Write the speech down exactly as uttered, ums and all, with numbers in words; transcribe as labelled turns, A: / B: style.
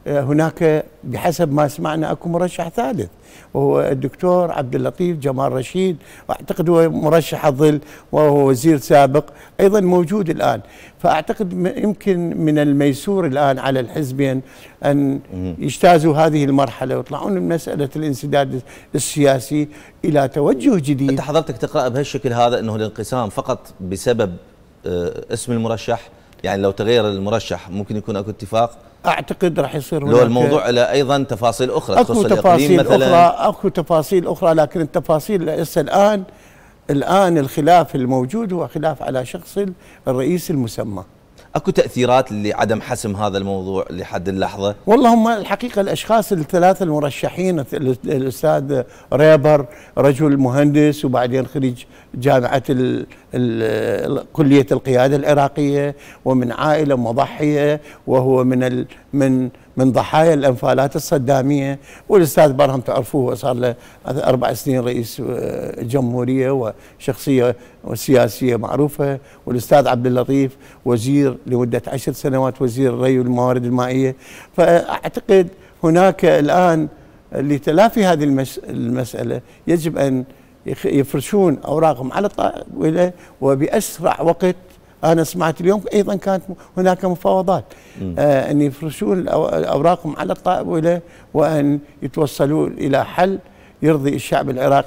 A: هناك بحسب ما سمعنا اكو مرشح ثالث وهو الدكتور عبد اللطيف جمال رشيد، واعتقد هو مرشح الظل وهو وزير سابق ايضا موجود الان. فاعتقد يمكن من الميسور الان على الحزبين ان يجتازوا هذه المرحله ويطلعون من مساله الانسداد السياسي الى توجه جديد.
B: انت حضرتك تقرا بهالشكل هذا انه الانقسام فقط بسبب اسم المرشح؟ يعني لو تغير المرشح ممكن يكون اكو اتفاق؟
A: اعتقد راح يصير
B: لو الموضوع له ايضا تفاصيل اخرى
A: تخص الاقليم مثلا. اخرى اكو تفاصيل اخرى، لكن التفاصيل هسه الان الان الخلاف الموجود هو خلاف على شخص الرئيس المسمى.
B: اكو تاثيرات لعدم حسم هذا الموضوع لحد اللحظه؟
A: والله هم الحقيقه الاشخاص الثلاثه المرشحين، الاستاذ ريبر رجل مهندس وبعدين خريج جامعه ال ال كليه القياده العراقيه ومن عائله مضحيه وهو من ال من من ضحايا الانفالات الصداميه، والاستاذ برهم تعرفوه صار له اربع سنين رئيس جمهوريه وشخصيه سياسيه معروفه، والاستاذ عبد اللطيف وزير لمده عشر سنوات وزير الري والموارد المائيه. فاعتقد هناك الان لتلافي هذه المساله يجب ان يفرشون اوراقهم على الطاوله وباسرع وقت. أنا سمعت اليوم أيضا كانت هناك مفاوضات آه أن يفرشون أوراقهم على الطاولة وأن يتوصلوا إلى حل يرضي الشعب العراقي.